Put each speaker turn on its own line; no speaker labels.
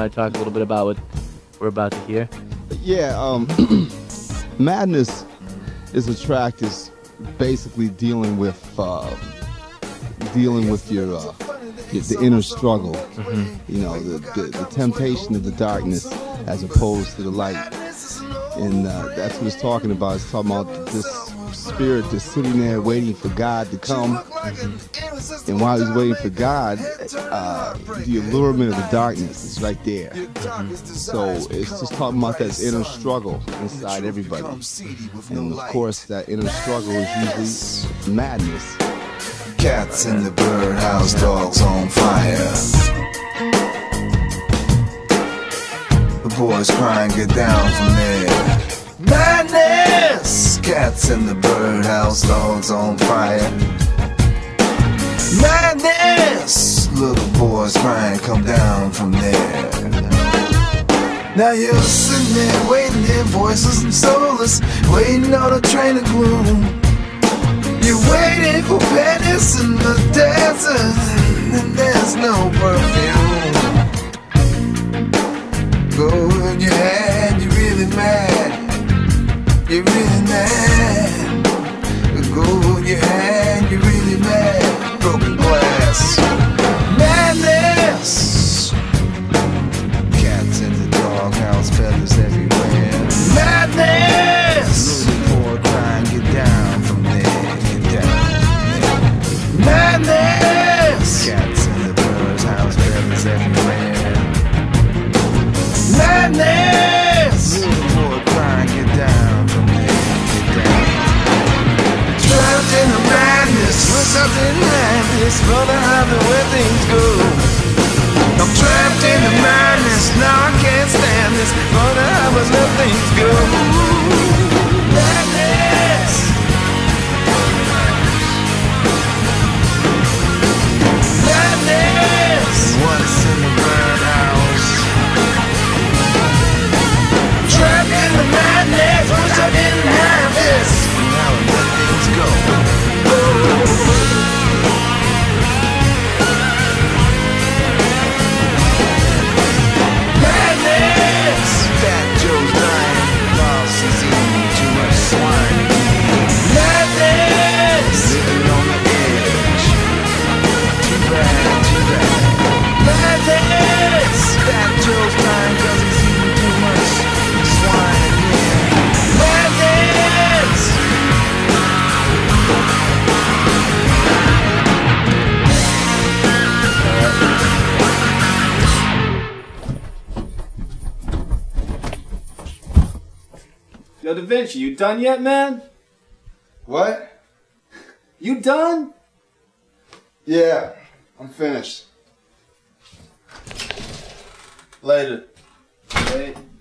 want to talk a little bit about what we're about to hear?
Yeah, Madness is a track that's basically dealing with the inner struggle, you know, the temptation of the darkness as opposed to the light, and that's what it's talking about. It's talking about this spirit that's sitting there waiting for God to come, and while he's waiting for God, the allurement of the darkness is right there. So it's just talking about that inner struggle inside everybody, and of course that inner struggle is usually madness.
Cats in the birdhouse, dogs on fire. The boys crying, get down from there. Madness! Cats in the birdhouse, dogs on fire. Madness! Little boys crying, come down from there. Now you're sitting there waiting, their voices and soulless, waiting on a train of gloom. You're waiting for pennies in the desert, and there's no perfume. Go in your hand, you're really mad. You're really mad. Go in your hand, you're really mad. Broken glass. Madness. Cats in the doghouse, feathers everywhere. Madness. Little boy crying, get down from there. Madness! Cats in the bird's house, feathers everywhere. Madness! Little boy crying, get down from there, get down. Trapped in the madness, we're trapped in madness, brother, how the way things go. I'm trapped in the madness, now I can't stand this, brother, how was let things go. Madness! What's in the birdhouse? Trapped in the madness, wish I didn't have this. Now I let things go. Madness! Fat Joe's dying, lost his eating too much swine. Madness! Living on the edge. Too bad, too bad. Madness! Fat Joe's dying cause he's eating too much swine again. Madness!
Yo, Davinchi, you done yet, man?
What?
You done?
Yeah, I'm finished. Later.
Wait.